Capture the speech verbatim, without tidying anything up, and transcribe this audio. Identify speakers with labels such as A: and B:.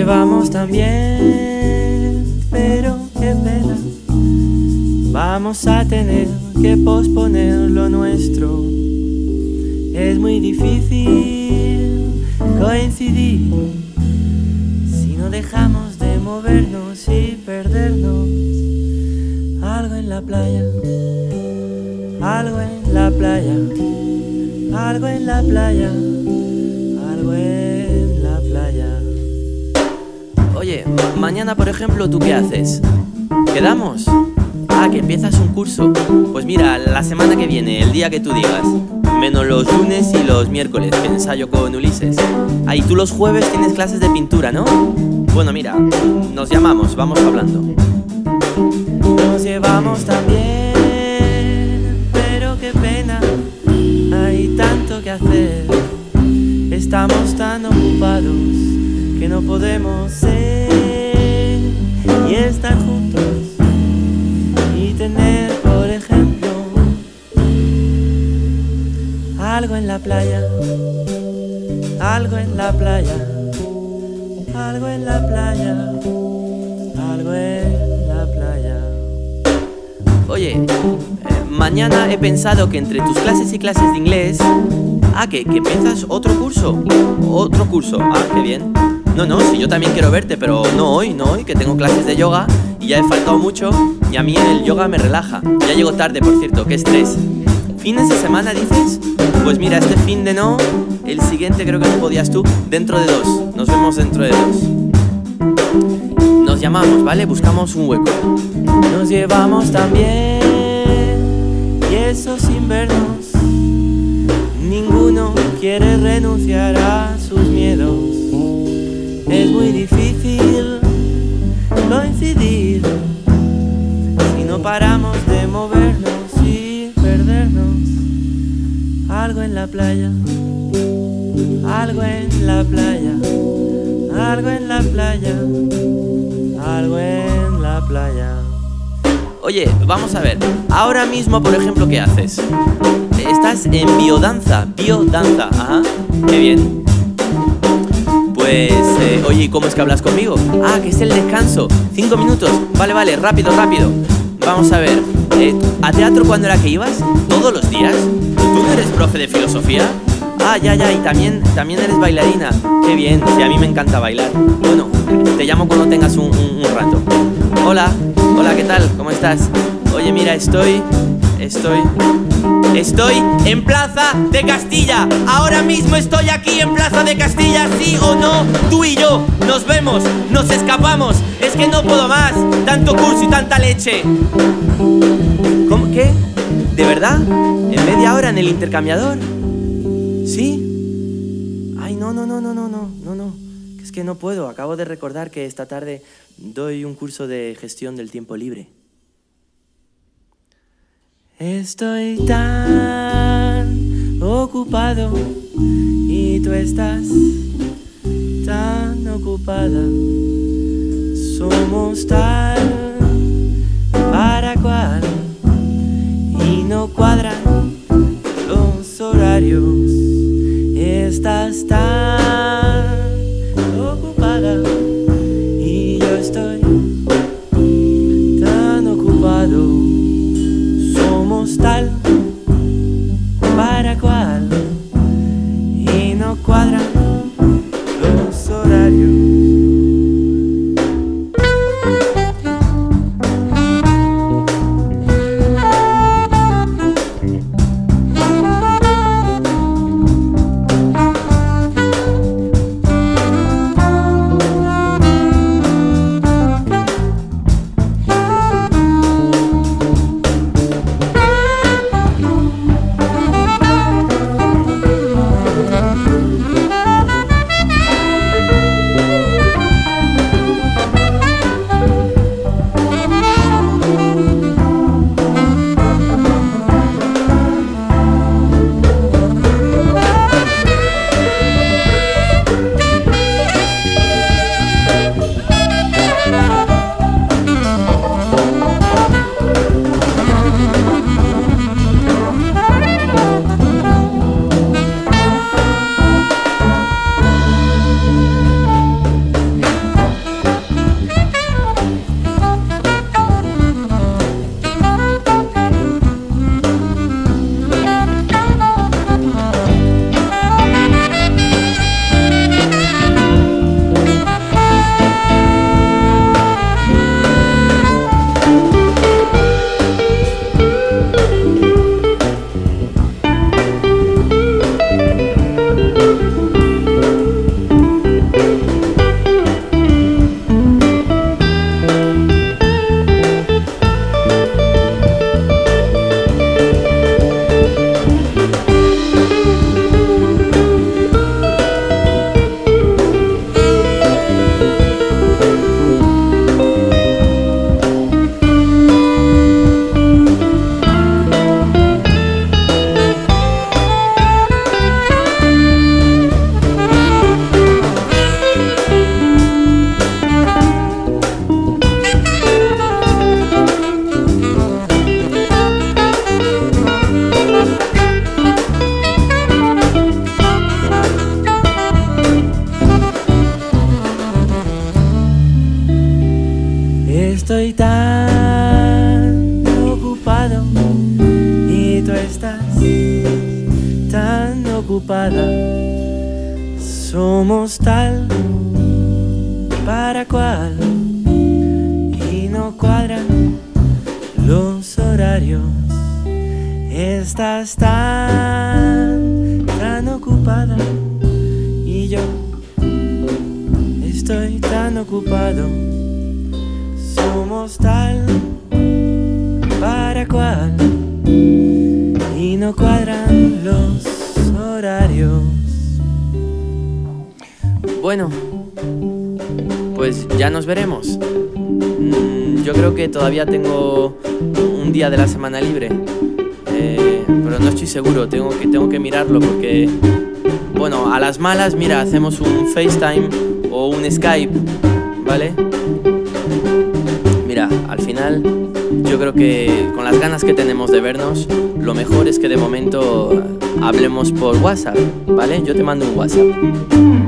A: llevamos tan bien, pero qué pena, vamos a tener que posponer lo nuestro. Es muy difícil coincidir si no dejamos de movernos y perdernos. Algo en la playa, algo en la playa, algo en la playa, algo en la playa.
B: Oye, ma mañana por ejemplo, ¿tú qué haces? ¿Quedamos? Ah, que empiezas un curso. Pues mira, la semana que viene, el día que tú digas. Menos los lunes y los miércoles, que ensayo con Ulises. Ah, y tú los jueves tienes clases de pintura, ¿no? Bueno, mira, nos llamamos, vamos hablando.
A: Nos llevamos tan bien, pero qué pena, hay tanto que hacer. Estamos tan ocupados que no podemos ser y estar juntos y tener, por ejemplo, algo en la playa, algo en la playa, algo en la playa, algo en la playa.
B: Oye, eh, mañana he pensado que entre tus clases y clases de inglés... Ah, que, que empiezas otro curso. Otro curso, ah, qué bien. No, no, si yo también quiero verte, pero no hoy, no hoy, que tengo clases de yoga y ya he faltado mucho y a mí el yoga me relaja. Ya llego tarde, por cierto, qué estrés. ¿Fines de semana dices? Pues mira, este fin de no, el siguiente creo que no podías tú. Dentro de dos, nos vemos dentro de dos. Nos llamamos, ¿vale? Buscamos un hueco.
A: Nos llevamos tan bien y eso sin vernos. Ninguno quiere renunciar a sus miedos. Es muy difícil coincidir si no paramos de movernos y perdernos. Algo en la playa, algo en la playa, algo en la playa, algo en la playa.
B: Oye, vamos a ver, ahora mismo, por ejemplo, ¿qué haces? Estás en biodanza, biodanza, ajá, qué bien. Pues, eh, oye, ¿y cómo es que hablas conmigo? Ah, que es el descanso, cinco minutos, vale, vale, rápido, rápido. Vamos a ver, eh, ¿a teatro cuándo era que ibas? ¿Todos los días? ¿Tú no eres profe de filosofía? Ah, ya, ya, y también, también eres bailarina. Qué bien, sí, a mí me encanta bailar. Bueno, te llamo cuando tengas un, un, un rato. Hola, hola, ¿qué tal? ¿Cómo estás? Oye, mira, estoy... Estoy... Estoy en Plaza de Castilla. Ahora mismo estoy aquí en Plaza de Castilla, ¿sí o no? Tú y yo nos vemos, nos escapamos. Es que no puedo más, tanto curso y tanta leche. ¿Cómo? ¿Qué? ¿De verdad? ¿En media hora en el intercambiador? ¿Sí? Ay, no, no, no, no, no, no, no, no. Es que no puedo, acabo de recordar que esta tarde doy un curso de gestión del tiempo libre.
A: Estoy tan ocupado y tú estás tan ocupada. Somos tal para cual y no cuadran los horarios. Estás tan ocupada y yo estoy tan ocupado. Somos tal para cual y no cuadran los horarios. nada. Somos tal para cual y no cuadran los horarios. Estás tan, tan ocupada y yo estoy tan ocupado. Somos tal para cual y no cuadran los horarios.
B: Bueno, pues ya nos veremos. Mm, yo creo que todavía tengo un día de la semana libre, eh, pero no estoy seguro, tengo que, tengo que mirarlo porque, bueno, a las malas, mira, hacemos un FaceTime o un Skype, ¿vale? Mira, al final yo creo que con las ganas que tenemos de vernos, lo mejor es que de momento hablemos por WhatsApp, ¿vale? Yo te mando un WhatsApp.